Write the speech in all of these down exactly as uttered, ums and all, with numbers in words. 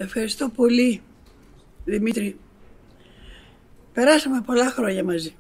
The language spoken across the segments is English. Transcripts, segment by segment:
Ευχαριστώ πολύ, Δημήτρη. Περάσαμε πολλά χρόνια μαζί.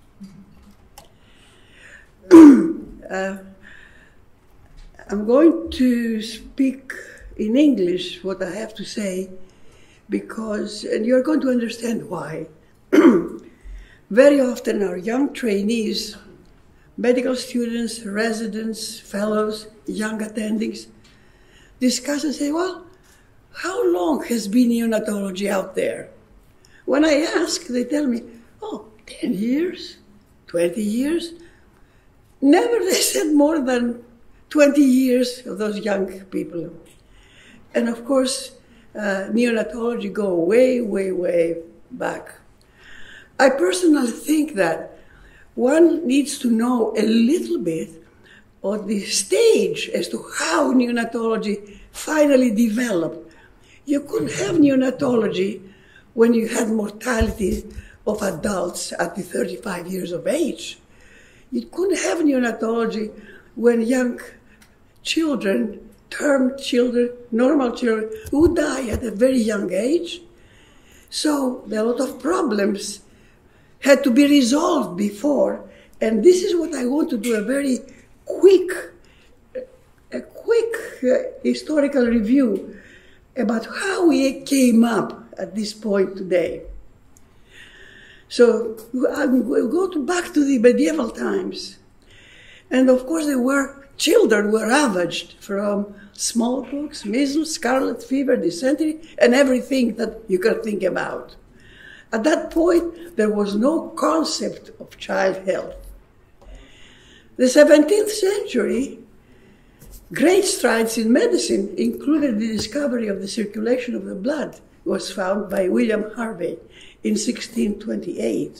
uh, I'm going to speak in English what I have to say because, and you're going to understand why. Very often our young trainees, medical students, residents, fellows, young attendings, discuss and say, well, how long has been neonatology out there? When I ask, they tell me, oh, ten years, twenty years. Never, they said, more than twenty years of those young people. And of course, uh, neonatology go way, way, way back. I personally think that one needs to know a little bit of the stage as to how neonatology finally developed. You couldn't have neonatology when you had mortality of adults at the thirty-five years of age. You couldn't have neonatology when young children, term children, normal children, would die at a very young age. So a lot of problems had to be resolved before. And this is what I want to do, a very quick, a quick uh, historical review about how we came up at this point today. So we'll go to back to the medieval times. And of course there were, children were ravaged from smallpox, measles, scarlet fever, dysentery, and everything that you can think about. At that point, there was no concept of child health. The seventeenth century, great strides in medicine included the discovery of the circulation of the blood, was found by William Harvey in sixteen twenty-eight.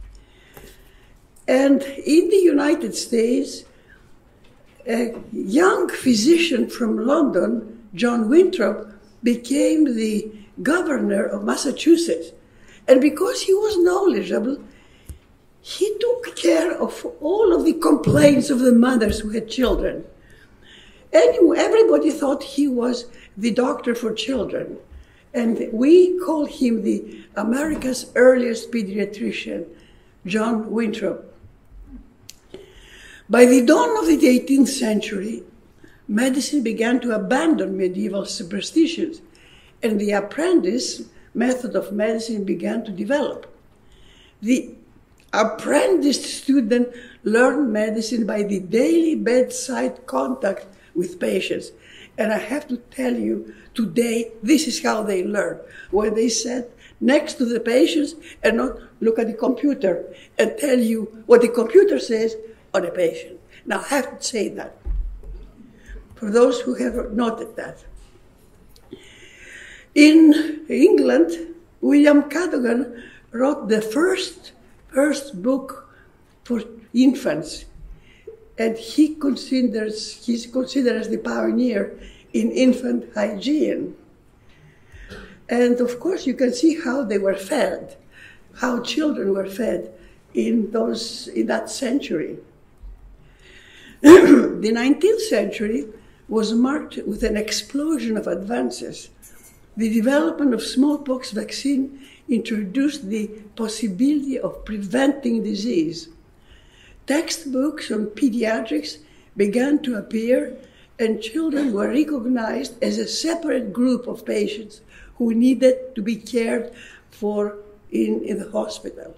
And in the United States, a young physician from London, John Winthrop, became the governor of Massachusetts. And because he was knowledgeable, he took care of all of the complaints of the mothers who had children. Anyway, everybody thought he was the doctor for children. And we call him the America's earliest pediatrician, John Winthrop. By the dawn of the eighteenth century, medicine began to abandon medieval superstitions, and the apprentice method of medicine began to develop. The apprenticed student learned medicine by the daily bedside contact with patients. And I have to tell you, today, this is how they learn. When they sat next to the patients and not look at the computer and tell you what the computer says on a patient. Now, I have to say that, for those who have noted that. In England, William Cadogan wrote the first, first book for infants. And he considers, he's considered as the pioneer in infant hygiene. And of course, you can see how they were fed, how children were fed in those, in that century. The nineteenth century was marked with an explosion of advances. The development of smallpox vaccine introduced the possibility of preventing disease. Textbooks on pediatrics began to appear, and children were recognized as a separate group of patients who needed to be cared for in, in the hospital.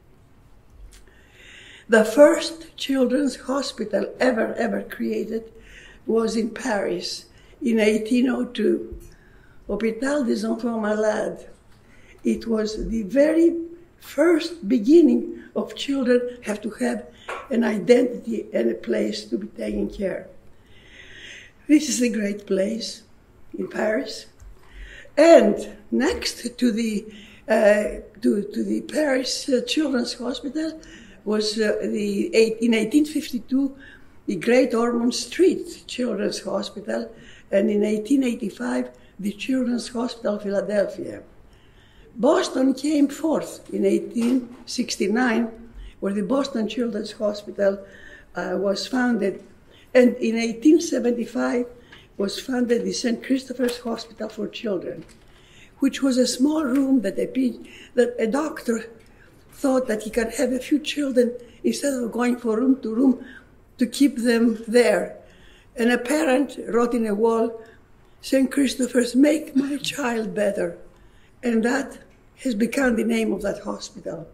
The first children's hospital ever, ever created was in Paris in eighteen oh two, Hôpital des Enfants Malades. It was the very first beginning of children have to have an identity and a place to be taken care. This is a great place in Paris. And next to the, uh, to, to the Paris uh, Children's Hospital was uh, the, in eighteen fifty-two, the Great Ormond Street Children's Hospital, and in eighteen eighty-five, the Children's Hospital Philadelphia. Boston came fourth in eighteen sixty-nine, where the Boston Children's Hospital uh, was founded, and in eighteen seventy-five was founded the Saint Christopher's Hospital for Children. which was a small room that a, that a doctor thought that he can have a few children instead of going from room to room to keep them there. And a parent wrote in a wall, Saint Christopher's, make my child better. And that has become the name of that hospital.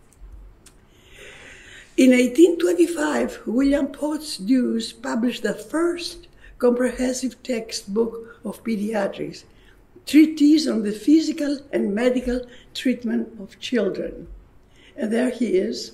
In eighteen twenty-five, William Potts Dewes published the first comprehensive textbook of pediatrics, Treatise on the Physical and Medical Treatment of Children. And there he is.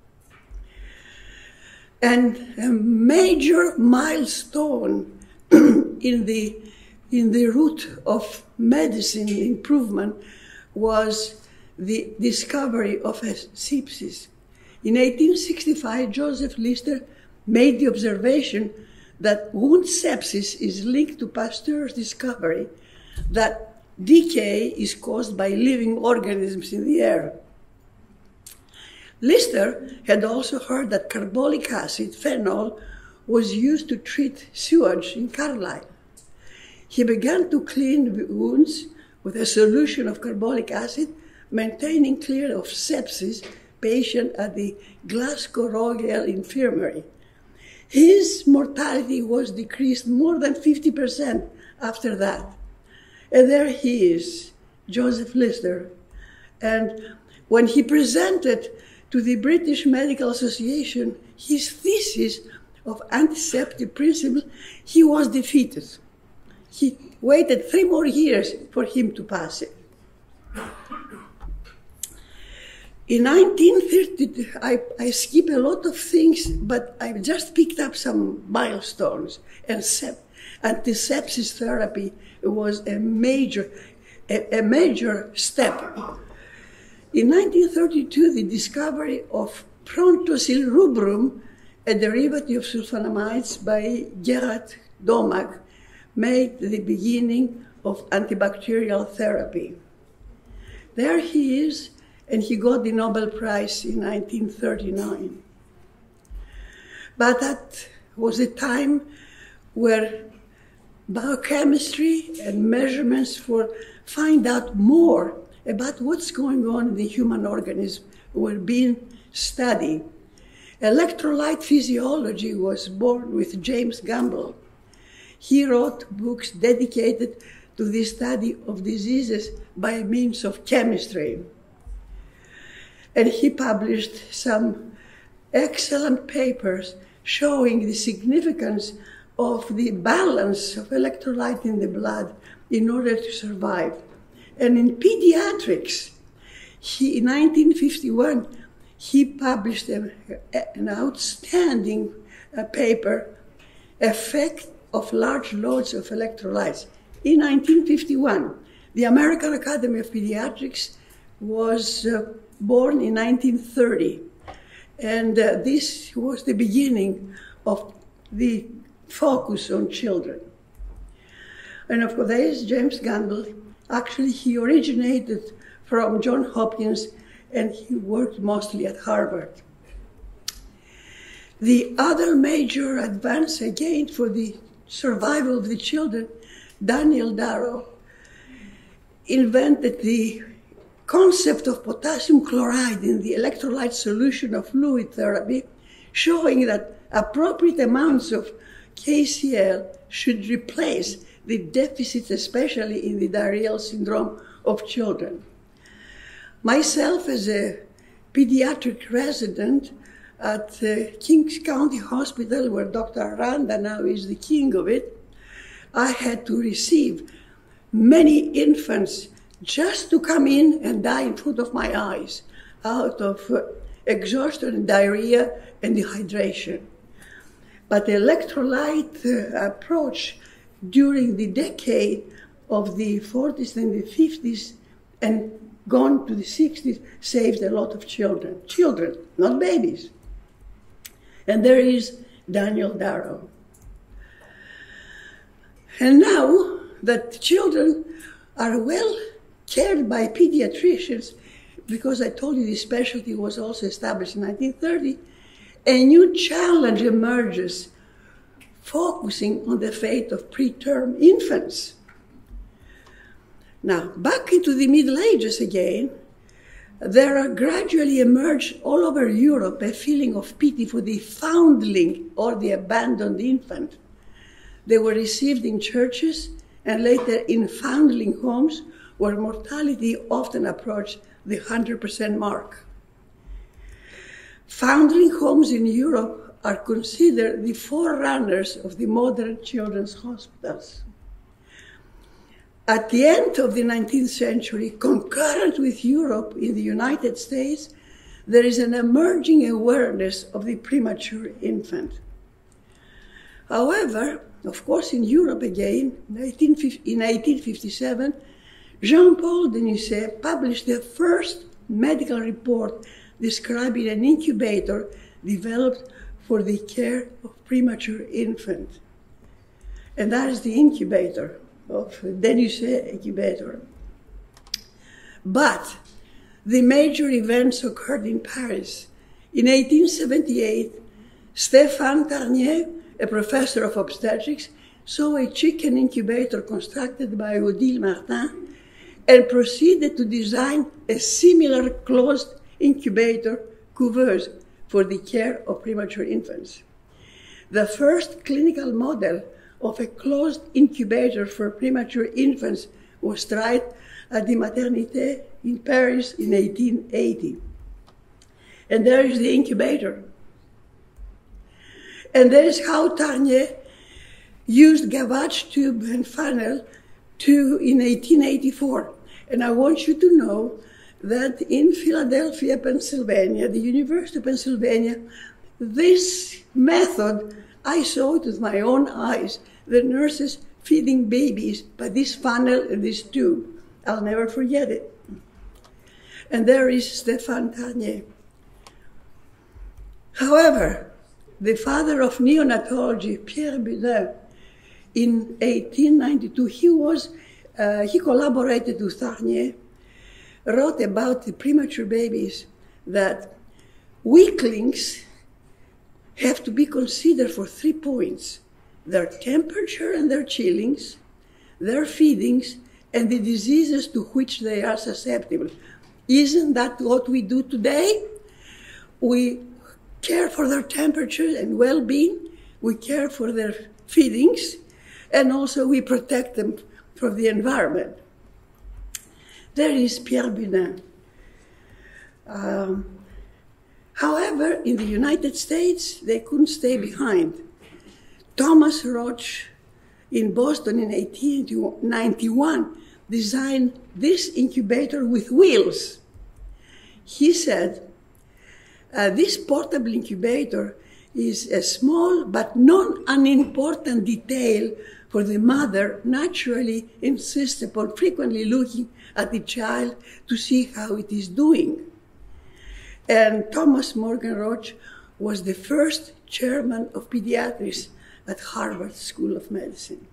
And a major milestone in the, in the route of medicine improvement was the discovery of sepsis. In eighteen sixty-five, Joseph Lister made the observation that wound sepsis is linked to Pasteur's discovery that decay is caused by living organisms in the air. Lister had also heard that carbolic acid, phenol, was used to treat sewage in Carlisle. He began to clean wounds with a solution of carbolic acid, maintaining clear of sepsis patient at the Glasgow Royal Infirmary. His mortality was decreased more than fifty percent after that. And there he is, Joseph Lister. And when he presented to the British Medical Association his thesis of antiseptic principle, he was defeated. He waited three more years for him to pass it. In nineteen thirty, I, I skip a lot of things, but I just picked up some milestones. And sep- antisepsis therapy was a major, a, a major step. In nineteen thirty-two, the discovery of Prontosil rubrum, a derivative of sulfonamides by Gerard Domag, made the beginning of antibacterial therapy. There he is, and he got the Nobel Prize in nineteen thirty-nine. But that was a time where biochemistry and measurements for find out more about what's going on in the human organism were being studied. Electrolyte physiology was born with James Gamble. He wrote books dedicated to the study of diseases by means of chemistry. And he published some excellent papers showing the significance of the balance of electrolyte in the blood in order to survive. And in pediatrics, he, in nineteen fifty-one, he published a, an outstanding uh, paper, Effect of Large Loads of Electrolytes. In nineteen fifty-one, the American Academy of Pediatrics was uh, born in nineteen thirty. And uh, this was the beginning of the focus on children. And of course, there is James Gamble. Actually, he originated from Johns Hopkins, and he worked mostly at Harvard. The other major advance, again, for the survival of the children, Daniel Darrow invented the concept of potassium chloride in the electrolyte solution of fluid therapy, showing that appropriate amounts of K C l should replace the deficits, especially in the diarrheal syndrome of children. Myself, as a pediatric resident at uh, Kings County Hospital, where Doctor Aranda now is the king of it, I had to receive many infants just to come in and die in front of my eyes out of uh, exhaustion, diarrhea, and dehydration. But the electrolyte uh, approach during the decade of the forties and the fifties and gone to the sixties saved a lot of children. Children, not babies. And there is Daniel Darrow. And now that children are well cared by pediatricians, because I told you this specialty was also established in nineteen thirty, a new challenge emerges focusing on the fate of preterm infants. Now, back into the Middle Ages again, there are gradually emerged all over Europe a feeling of pity for the foundling or the abandoned infant. They were received in churches and later in foundling homes where mortality often approached the one hundred percent mark. Foundling homes in Europe are considered the forerunners of the modern children's hospitals. At the end of the nineteenth century, concurrent with Europe in the United States, there is an emerging awareness of the premature infant. However, of course, in Europe again, in eighteen fifty-seven, Jean-Paul Denisset published the first medical report describing an incubator developed for the care of premature infant. And that is the incubator of Denisset incubator. But the major events occurred in Paris. In eighteen seventy-eight, Stéphane Tarnier, a professor of obstetrics, saw a chicken incubator constructed by Odile Martin and proceeded to design a similar closed incubator couveuse for the care of premature infants. The first clinical model of a closed incubator for premature infants was tried at the Maternité in Paris in eighteen eighty. And there is the incubator. And that is how Tarnier used gavage tube and funnel to in eighteen eighty-four. And I want you to know that in Philadelphia, Pennsylvania, the University of Pennsylvania, this method, I saw it with my own eyes, the nurses feeding babies by this funnel and this tube. I'll never forget it. And there is Stéphane Tarnier. However, the father of neonatology, Pierre Budin, in eighteen ninety-two, he was, uh, he collaborated with Tarnier, wrote about the premature babies that weaklings have to be considered for three points: their temperature and their chillings, their feedings, and the diseases to which they are susceptible. Isn't that what we do today? We care for their temperature and well-being, we care for their feedings, and also we protect them from the environment. There is Pierre Budin. Um, however, in the United States, they couldn't stay behind. Thomas Roch in Boston in eighteen ninety-one designed this incubator with wheels. He said, uh, this portable incubator is a small but non-unimportant detail for the mother naturally insists upon frequently looking at the child to see how it is doing. And Thomas Morgan Roch was the first chairman of pediatrics at Harvard School of Medicine.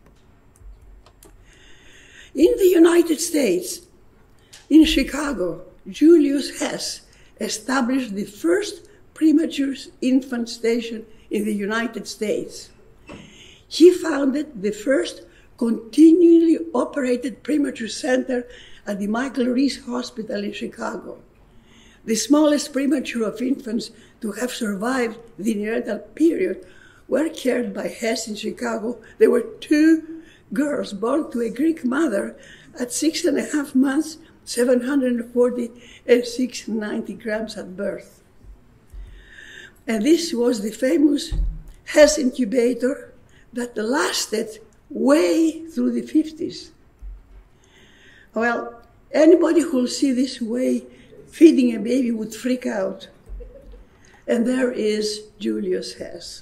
In the United States, in Chicago, Julius Hess established the first premature infant station in the United States. He founded the first continually operated premature center at the Michael Reese Hospital in Chicago. The smallest premature of infants to have survived the neonatal period were cared by Hess in Chicago. There were two girls born to a Greek mother at six and a half months, seven hundred forty and six hundred ninety grams at birth. And this was the famous Hess incubator that lasted way through the fifties. Well, anybody who will see this way feeding a baby would freak out. And there is Julius Hess.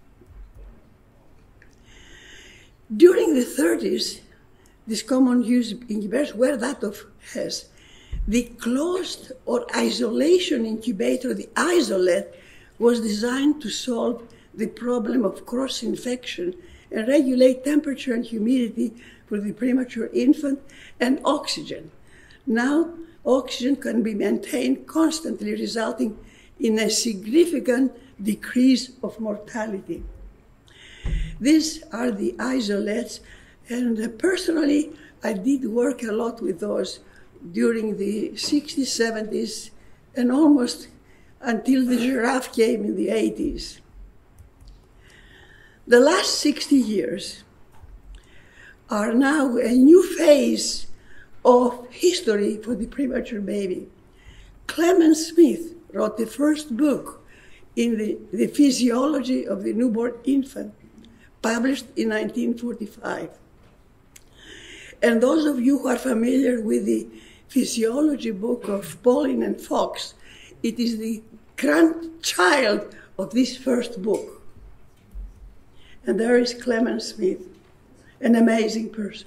During the thirties, these common use incubators were that of Hess. The closed or isolation incubator, the isolate, was designed to solve the problem of cross-infection and regulate temperature and humidity for the premature infant and oxygen. Now, oxygen can be maintained constantly, resulting in a significant decrease of mortality. These are the isolates, And uh, personally, I did work a lot with those during the sixties, seventies, and almost until the giraffe came in the eighties. The last sixty years are now a new phase of history for the premature baby. Clement Smith wrote the first book in the, the physiology of the newborn infant, published in nineteen forty-five. And those of you who are familiar with the physiology book of Pauling and Fox, it is the grandchild of this first book. And there is Clement Smith, an amazing person.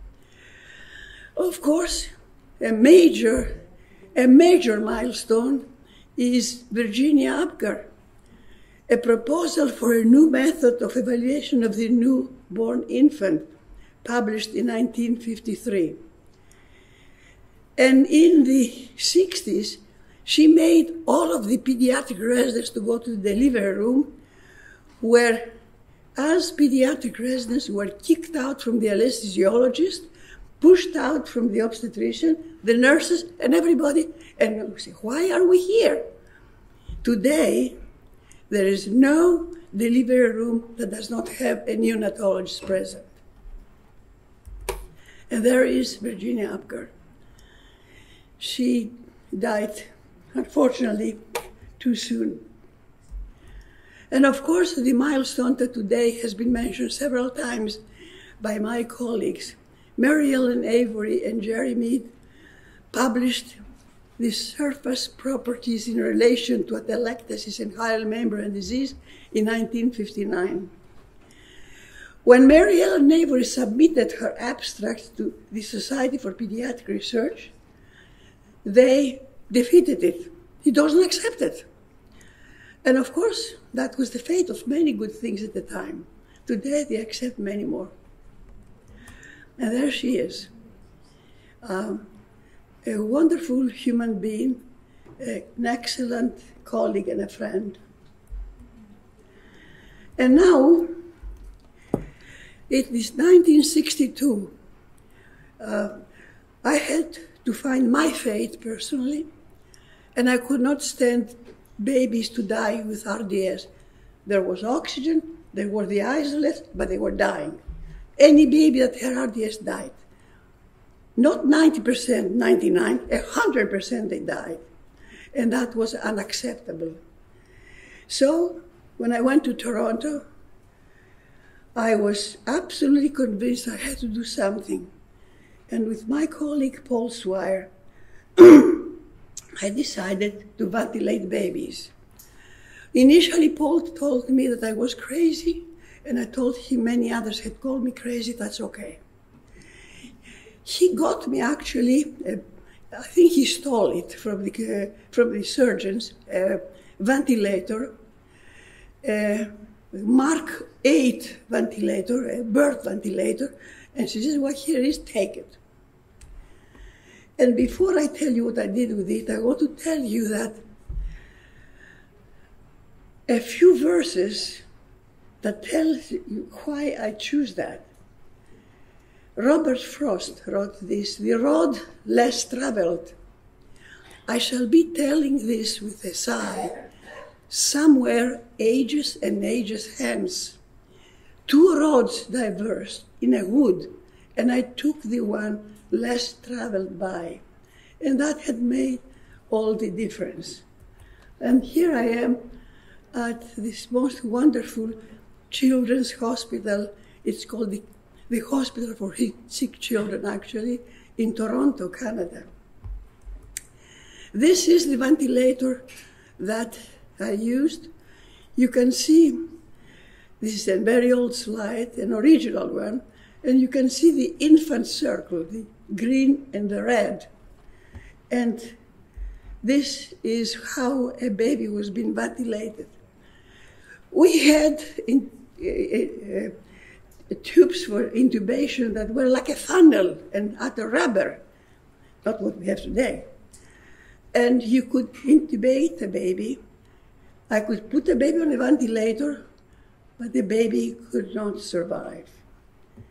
Of course, a major, a major milestone is Virginia Apgar, a proposal for a new method of evaluation of the newborn infant, published in nineteen fifty-three. And in the sixties, she made all of the pediatric residents to go to the delivery room, where as pediatric residents were kicked out from the anesthesiologist, pushed out from the obstetrician, the nurses, and everybody, and we say, why are we here? Today, there is no delivery room that does not have a neonatologist present. And there is Virginia Apgar. She died, unfortunately, too soon. And of course, the milestone that today has been mentioned several times by my colleagues, Mary Ellen Avery and Jerry Mead, published the surface properties in relation to atelectasis and hyaline membrane disease in nineteen fifty-nine. When Mary Ellen Avery submitted her abstract to the Society for Pediatric Research, they defeated it. It wasn't accepted. And of course, that was the fate of many good things at the time. Today, they accept many more. And there she is, um, a wonderful human being, an excellent colleague and a friend. And now, it is nineteen sixty-two. Uh, I had to find my fate personally, and I could not stand babies to die with R D S. There was oxygen, there were the isolates, but they were dying. Any baby that had R D S died. Not ninety percent, ninety-nine, one hundred percent they died. And that was unacceptable. So when I went to Toronto, I was absolutely convinced I had to do something. And with my colleague Paul Swire, I decided to ventilate babies. Initially, Paul told me that I was crazy, and I told him many others had called me crazy, that's okay. He got me actually, uh, I think he stole it from the, uh, from the surgeons, a uh, ventilator, a Mark eight ventilator, a birth ventilator, and she says, well, here it is, take it. And before I tell you what I did with it, I want to tell you that a few verses that tells you why I choose that. Robert Frost wrote this, the road less traveled. I shall be telling this with a sigh, somewhere ages and ages hence. Two roads diverged in a wood, and I took the one less traveled by. And that had made all the difference. And here I am at this most wonderful children's hospital. It's called the, the Hospital for Sick Children, actually, in Toronto, Canada. This is the ventilator that I used. You can see, this is a very old slide, an original one, and you can see the infant circle, the green and the red. And this is how a baby was being ventilated. We had in, uh, uh, tubes for intubation that were like a funnel and out of rubber, not what we have today. And you could intubate a baby. I could put a baby on a ventilator, but the baby could not survive.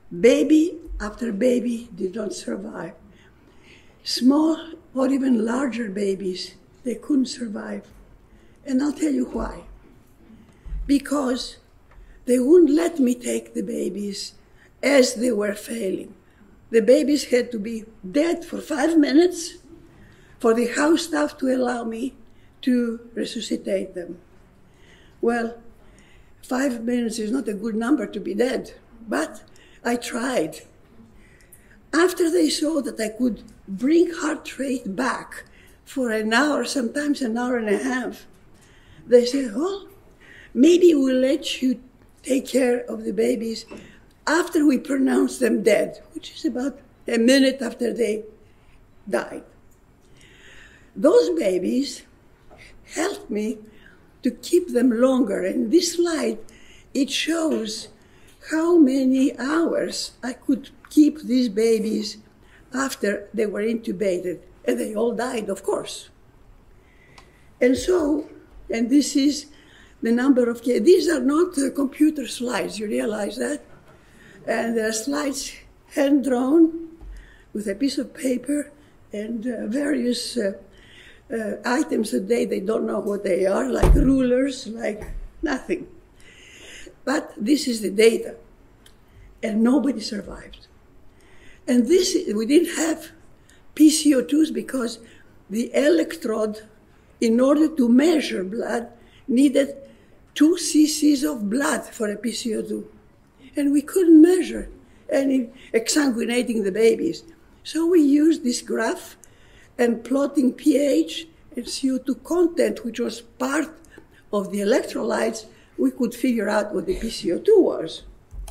Baby after baby did not survive. Small or even larger babies, they couldn't survive. And I'll tell you why. Because they wouldn't let me take the babies as they were failing. The babies had to be dead for five minutes for the house staff to allow me to resuscitate them. Well, five minutes is not a good number to be dead, but I tried. After they saw that I could bring heart rate back for an hour, sometimes an hour and a half, they said, well, maybe we'll let you take care of the babies after we pronounce them dead, which is about a minute after they died. Those babies helped me to keep them longer. And this slide, it shows how many hours I could keep these babies after they were intubated. And they all died, of course. And so, and this is the number of cases. These are not uh, computer slides, you realize that? And there are slides hand-drawn with a piece of paper and uh, various uh, uh, items that they, they don't know what they are, like rulers, like nothing. But this is the data. And nobody survived. And this, we didn't have P C O twos because the electrode, in order to measure blood, needed two cc's of blood for a P C O two. And we couldn't measure any exsanguinating the babies. So we used this graph and plotting pH and C O two content, which was part of the electrolytes, we could figure out what the P C O two was.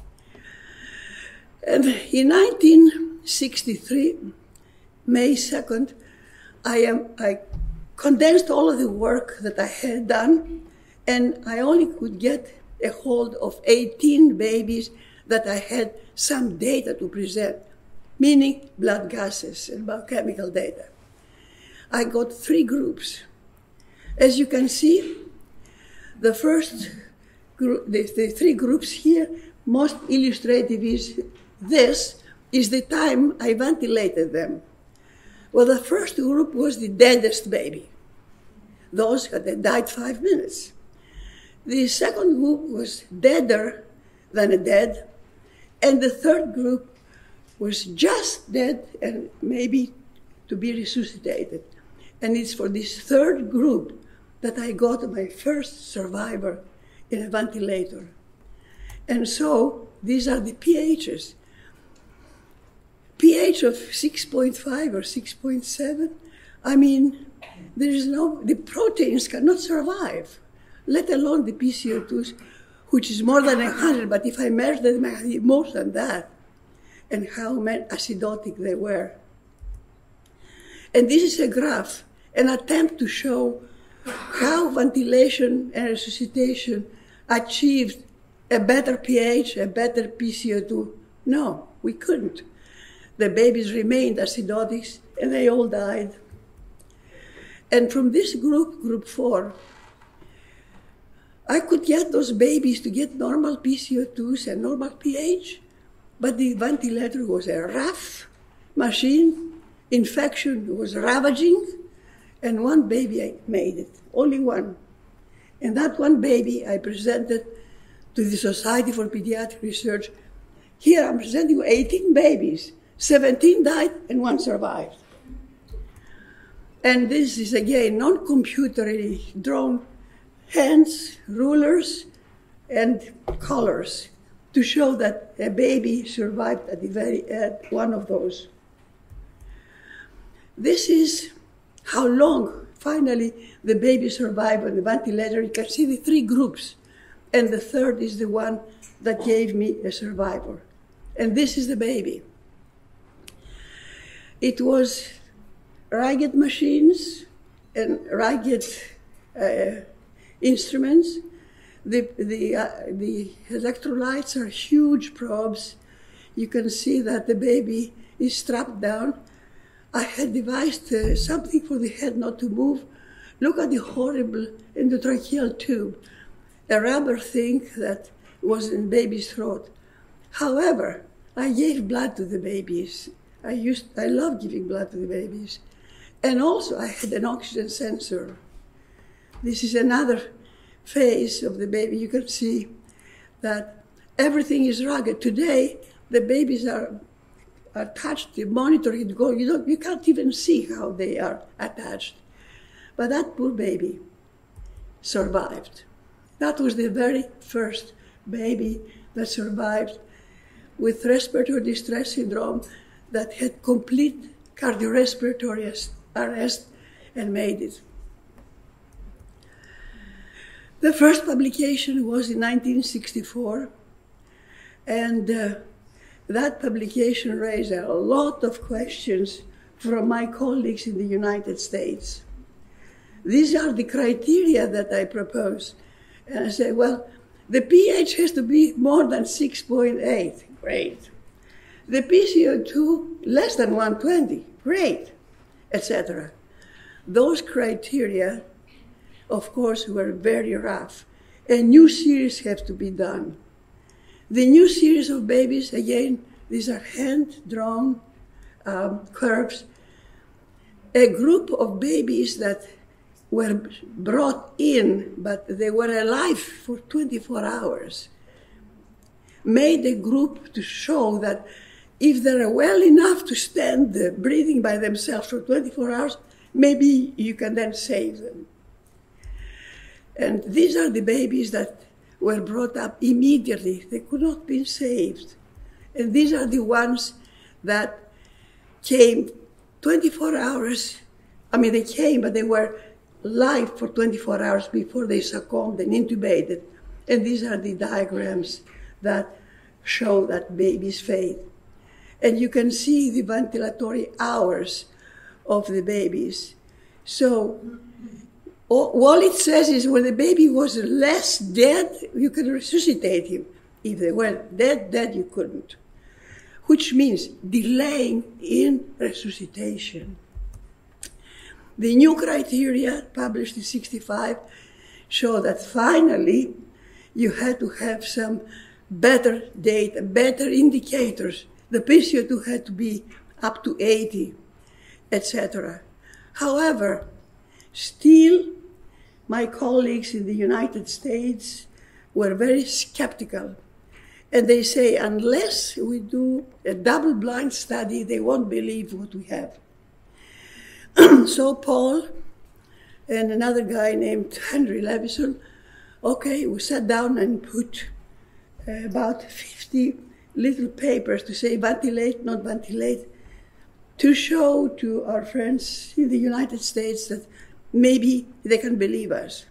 And in nineteen sixty-three, May second, I, am, I condensed all of the work that I had done, and I only could get a hold of eighteen babies that I had some data to present, meaning blood gases and biochemical data. I got three groups. As you can see, the first group, the, the three groups here, most illustrative is this, is the time I ventilated them. Well, the first group was the deadest baby. Those that died five minutes. The second group was deader than a dead, and the third group was just dead and maybe to be resuscitated. And it's for this third group that I got my first survivor in a ventilator. And so these are the pHs. pH of six point five or six point seven, I mean, there is no, the proteins cannot survive, let alone the P C O twos, which is more than one hundred, but if I measure them, I have more than that, and how acidotic they were. And this is a graph, an attempt to show how ventilation and resuscitation achieved a better pH, a better P C O two. No, we couldn't. The babies remained acidotic, and they all died. And from this group, group four, I could get those babies to get normal P C O twos and normal pH, but the ventilator was a rough machine. Infection was ravaging, and one baby I made it, only one. And that one baby I presented to the Society for Pediatric Research. Here I'm presenting you eighteen babies. seventeen died and one survived. And this is again non-computerly drawn hands, rulers, and colors to show that a baby survived at the very end, one of those. This is how long finally the baby survived on the ventilator. You can see the three groups, and the third is the one that gave me a survivor. And this is the baby. It was rugged machines and rugged uh, instruments. The, the, uh, the electrolytes are huge probes. You can see that the baby is strapped down. I had devised uh, something for the head not to move. Look at the horrible endotracheal tube, a rubber thing that was in baby's throat. However, I gave blood to the babies. I used, I love giving blood to the babies. And also I had an oxygen sensor. This is another phase of the baby. You can see that everything is rugged. Today, the babies are, are touched, the monitor, you go, you don't, you can't even see how they are attached. But that poor baby survived. That was the very first baby that survived with respiratory distress syndrome that had complete cardiorespiratory arrest and made it. The first publication was in nineteen sixty-four, and uh, that publication raised a lot of questions from my colleagues in the United States. These are the criteria that I propose. And I say, well, the pH has to be more than six point eight. Great. The P C O two less than one twenty. Great, et cetera. Those criteria, of course, were very rough. A new series have to be done. The new series of babies, again, these are hand-drawn um, curves. A group of babies that were brought in, but they were alive for twenty-four hours, made a group to show that if they're well enough to stand uh, breathing by themselves for twenty-four hours, maybe you can then save them. And these are the babies that were brought up immediately. They could not be saved. And these are the ones that came twenty-four hours. I mean, they came, but they were live for twenty-four hours before they succumbed and intubated. And these are the diagrams that show that baby's fate. And you can see the ventilatory hours of the babies. So all it says is when the baby was less dead, you can resuscitate him. If they were dead, dead, you couldn't. Which means delaying in resuscitation. The new criteria published in sixty-five show that finally you had to have some better data, better indicators. The P C O two had to be up to eighty, et cetera. However, still, my colleagues in the United States were very skeptical. And they say, unless we do a double-blind study, they won't believe what we have. So Paul and another guy named Henry Levison, okay, we sat down and put uh, about fifty little papers to say ventilate, not ventilate, to show to our friends in the United States that maybe they can believe us.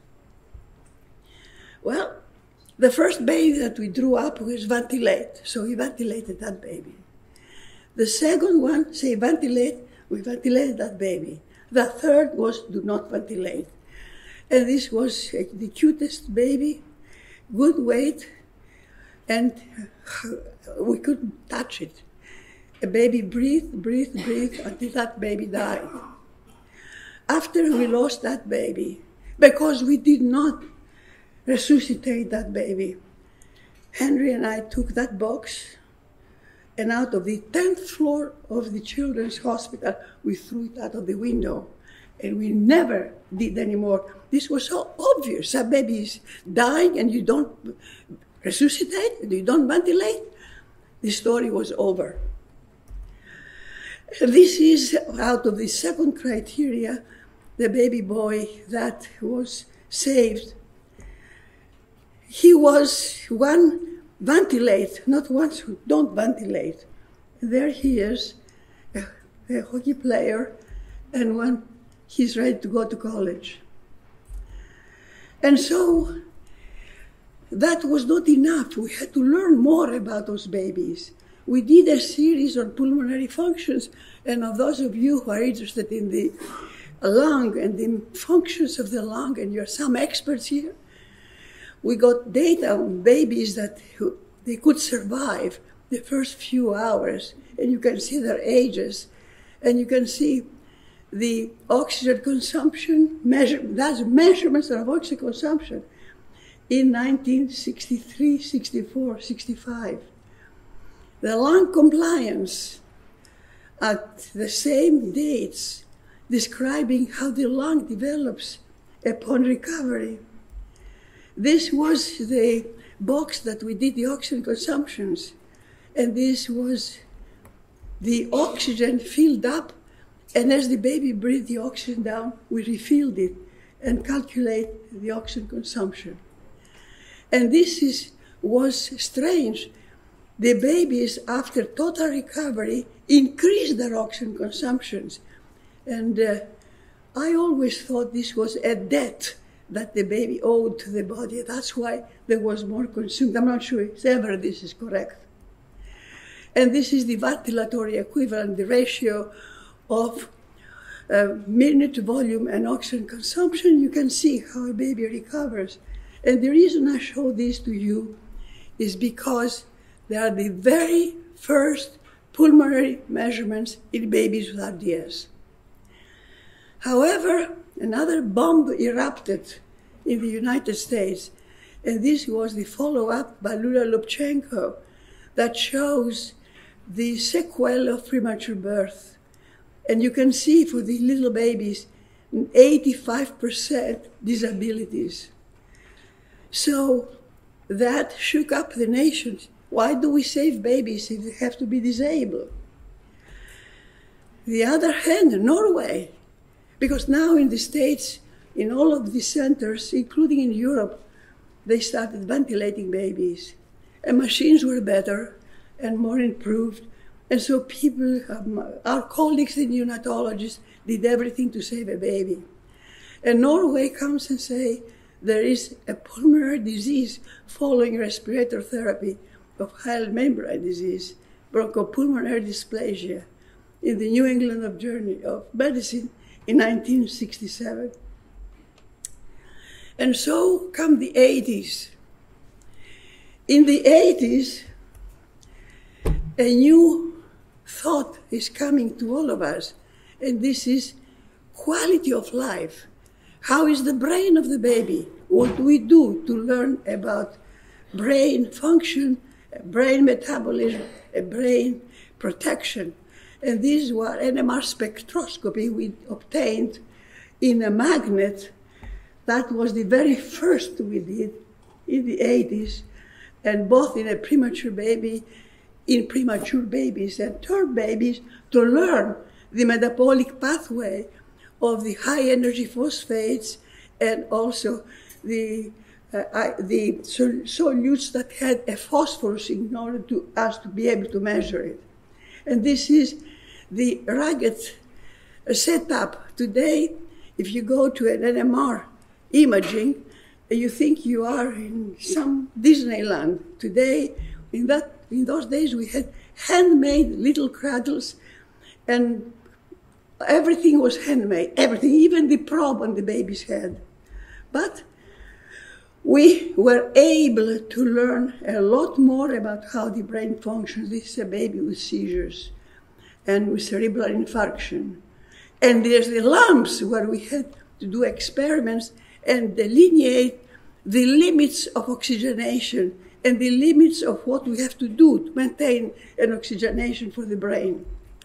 Well, the first baby that we drew up was ventilate, so we ventilated that baby. The second one, say ventilate, we ventilated that baby. The third was do not ventilate. And this was uh, the cutest baby, good weight, and we couldn't touch it. A baby breathed, breathed, breathed until that baby died. After we lost that baby, because we did not resuscitate that baby, Henry and I took that box, and out of the tenth floor of the children's hospital, we threw it out of the window. And we never did anymore. This was so obvious. A baby is dying and you don't resuscitate, you don't ventilate. The story was over. This is out of the second criteria, the baby boy that was saved. He was one ventilate, not ones who don't ventilate. There he is, a, a hockey player, and when he's ready to go to college. And so that was not enough. We had to learn more about those babies. We did a series on pulmonary functions, and of those of you who are interested in the lung and the functions of the lung, and you're some experts here, we got data on babies that they could survive the first few hours, and you can see their ages, and you can see the oxygen consumption, measure, that's measurements of oxygen consumption in nineteen sixty-three, sixty-four, sixty-five. the lung compliance at the same dates, describing how the lung develops upon recovery. This was the box that we did the oxygen consumptions, and this was the oxygen filled up, and as the baby breathed the oxygen down, we refilled it and calculate the oxygen consumption. And this is, was strange. The babies, after total recovery, increased their oxygen consumptions. And uh, I always thought this was a debt that the baby owed to the body. That's why there was more consumed. I'm not sure if ever this is correct. And this is the ventilatory equivalent, the ratio of uh, minute volume and oxygen consumption. You can see how a baby recovers. And the reason I show this to you is because they are the very first pulmonary measurements in babies with R D S. However, another bomb erupted in the United States, and this was the follow-up by Lula Lubchenco that shows the sequelae of premature birth. And you can see for the little babies, eighty-five percent disabilities. So that shook up the nation. Why do we save babies if they have to be disabled? The other hand, Norway, because now in the States, in all of the centers, including in Europe, they started ventilating babies. And machines were better and more improved. And so people, um, our colleagues, the neonatologists, did everything to save a baby. And Norway comes and say, there is a pulmonary disease following respiratory therapy of high membrane disease, bronchopulmonary dysplasia, in the New England of Journey of Medicine in nineteen sixty-seven. And so come the eighties. In the eighties, a new thought is coming to all of us, and this is quality of life. How is the brain of the baby? What do we do to learn about brain function, brain metabolism, brain protection? And this was N M R spectroscopy we obtained in a magnet. That was the very first we did in the eighties, and both in a premature baby, in premature babies and term babies, to learn the metabolic pathway of the high energy phosphates and also the uh, I, the sol solutes that had a phosphorus in order to us to be able to measure it. And this is the rugged setup. Today, if you go to an N M R imaging, you think you are in some Disneyland. Today, in that in those days, we had handmade little cradles, and everything was handmade, everything, even the probe on the baby's head. But we were able to learn a lot more about how the brain functions. This is a baby with seizures and with cerebral infarction. And there's the lumps where we had to do experiments and delineate the limits of oxygenation and the limits of what we have to do to maintain an oxygenation for the brain.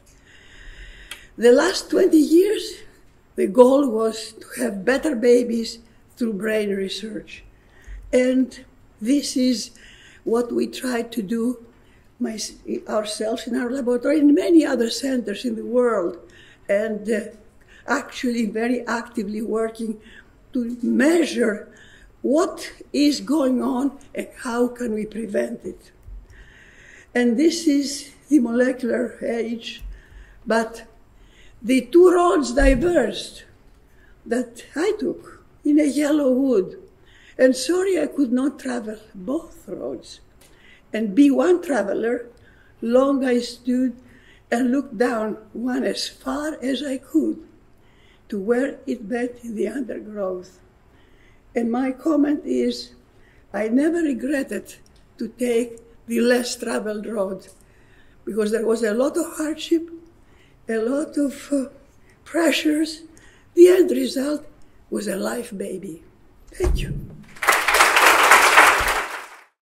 The last twenty years, the goal was to have better babies through brain research. And this is what we tried to do my, ourselves in our laboratory and many other centers in the world, and uh, actually very actively working to measure what is going on and how can we prevent it. And this is the molecular age, but the two roads diverged that I took in a yellow wood. And sorry I could not travel both roads and be one traveler. Long I stood and looked down one as far as I could to where it met in the undergrowth. And my comment is, I never regretted to take the less traveled road, because there was a lot of hardship, a lot of uh, pressures. The end result was a live baby. Thank you.